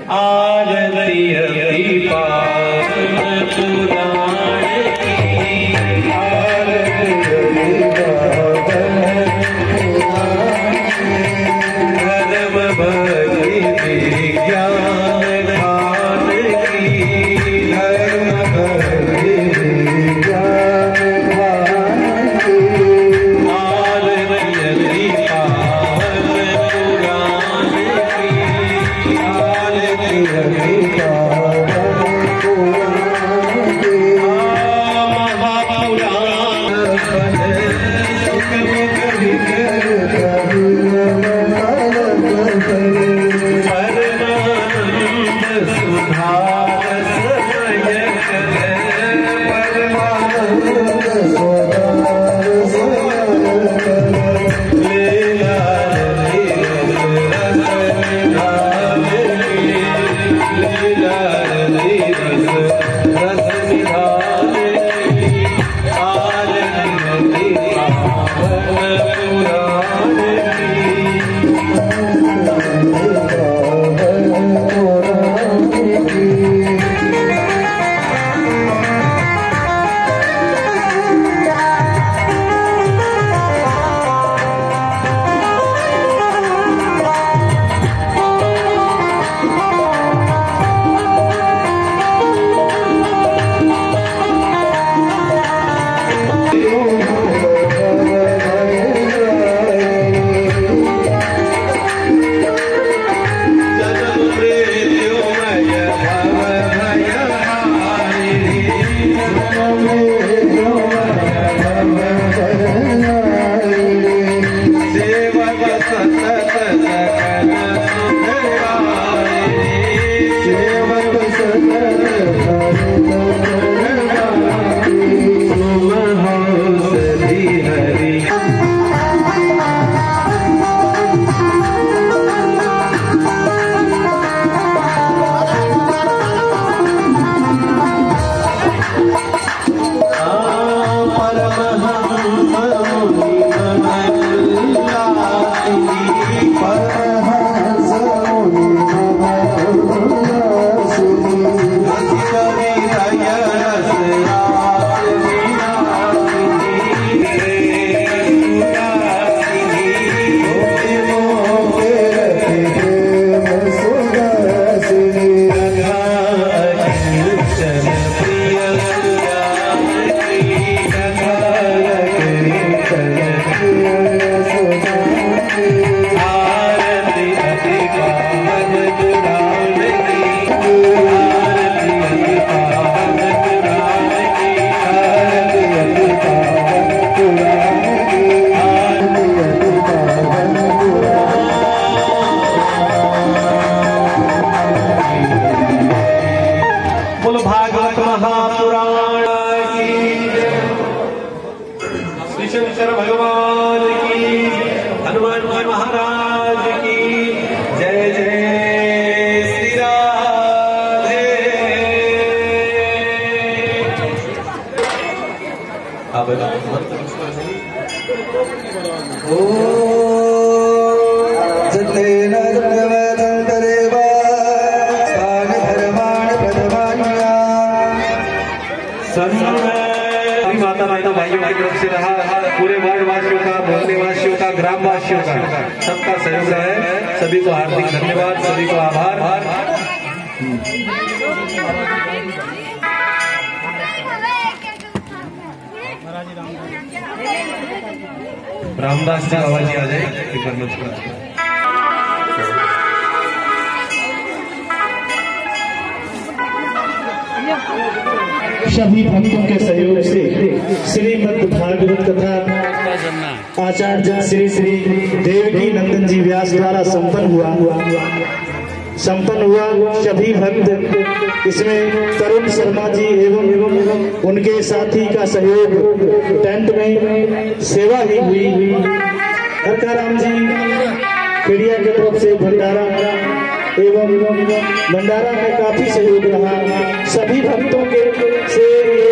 आरती अति पावन पुराण की, आरती अति पावन धर्म भक्ति विज्ञान ध्यान की, धर्म भक्ति विज्ञान ध्यान की, आरती अति पावन पुराण की, आरती अति पावन पुराण की, महापुराण सुख मुख विकर परमानंद सुधार समय कर, परमानंद सुधार समय कर, लीला रस निधान की, लीला रस निधान की, आरती अति पावन पुराण की, भागवत महापुराण की, श्री शंकर भगवान की, हनुमान महाराज की जय जय श्री राधे। अब माता पिता भाइयों की तरफ से रहा पूरे वार्ड वासियों का, मोहल्ले वासियों का, ग्राम वासियों का सबका सहयोग रहा है। सभी को हार्दिक धन्यवाद, सभी को आभार। रामदास जी बाबा जी आ जाए मंच पर। सभी भक्तों के सहयोग से श्रीमद् भागवत कथा आचार्य श्री श्री देवकी नंदन जी व्यास द्वारा संपन्न हुआ। सभी भक्त इसमें तरुण शर्मा जी एवं उनके साथी का सहयोग, टेंट में सेवा ही हुई। हरकाराम जी पीड़िया की तरफ से भंडारा एवं भंडारा में काफी सहयोग रहा। सभी भक्तों के से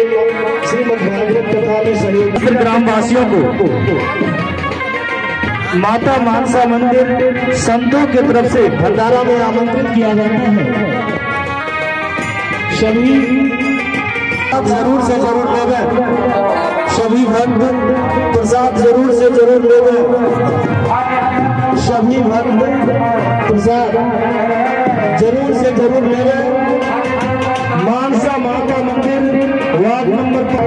श्रीमद् भागवत कथा में सहयोग ग्रामवासियों को माता मानसा मंदिर संतों की तरफ से भंडारा में आमंत्रित किया जाता है। सभी जरूर से जरूर लेवे, सभी भक्त प्रसाद जरूर से जरूर लेवे, सभी भक्त प्रसाद जरूर से जरूर लेवे। मानसा माता मंदिर वार्ड नंबर